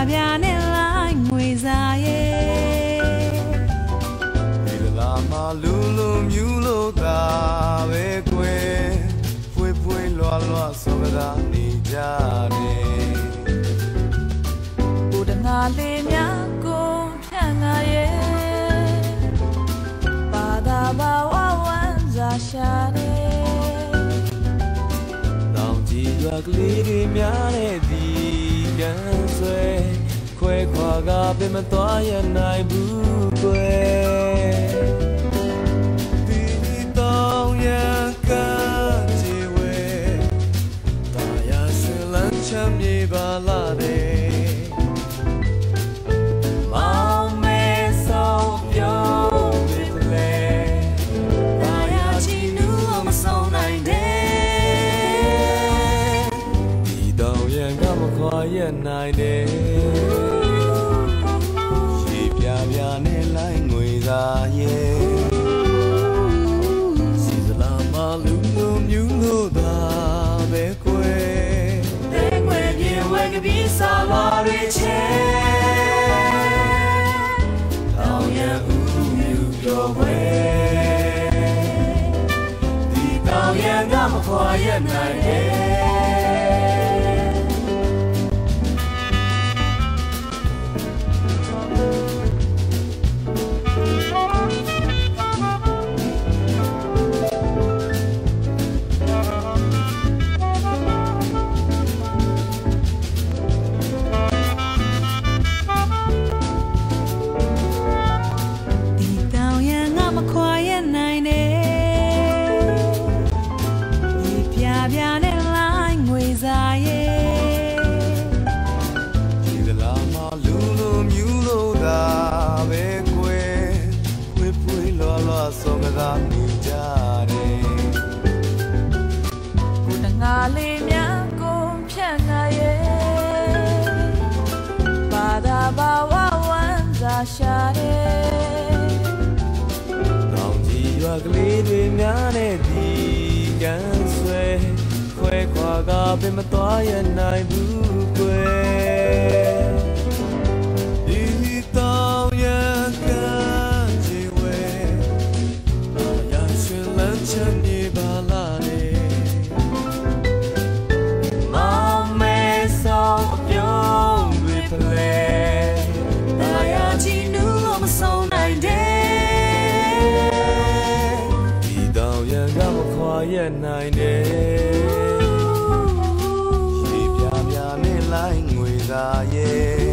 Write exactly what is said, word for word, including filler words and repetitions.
ပြနဲ့လိုက်ငွေစားရဲ့ဒီလာမလူလူမြူလို့သာပဲကွယ်ဖွေးဖွေးလွားလွားစောကသာနေကြတယ်ဘုဒ္ဓငါလေးများကိုဖြန့်ငါရဲ့ဘာသာဘာဝဝမ်းစားရှာတယ်တောင်ကြီးရွာကလေးတွေများတဲ့ဒီကံဆွဲခွဲခွာကပင်မသွားရနိုင်ဘူးကွယ်ဒီတောင်ရကကြည်ဝဲတာယာဆွေလန်းချမ်းမြေပါလာတယ်မောင်မဲဆောက်ပြုံးပြီးလေတာယာချီနူမဆုံးနိုင်တယ်ဒီတောင်ရကမခွာရနိုင်တယ်နဲ့လိုက်ငွေသားရဲ့စီစလာမလူလူမြူလို့သာပဲကွယ်တဲ့ငွေပြေဝဲကပြီးစားလာရချေတောင်ရဲ့ဦးမြူပြောဝဲဒီတောင်ရဲ့ငါမခွာရနိုင်ရဲ့ဆုံးကသာနေကြတယ်ကိုတငါလေးများကိုဖြန့်ငါရဲ့ဘာသာဘာဝဝမ်းစားရှာတယ်တောင်ကြီးရွာကလေးတွေများနဲ့ဒီကံဆွဲခွဲခွာကပင်မသွားရနိုင်ဘူးကွယ်ဒီတောင်ရကချမ်းမြေပါလာလေမောင်မဲဆောင်ပြုံးပြီးဖလဲတာယာချီနူမဆုံးနိုင်တယ်ဒီတောင်ရံကမခွာရနိုင်တယ်ရှိပြပြနဲ့လိုက်ငွေသားရဲ့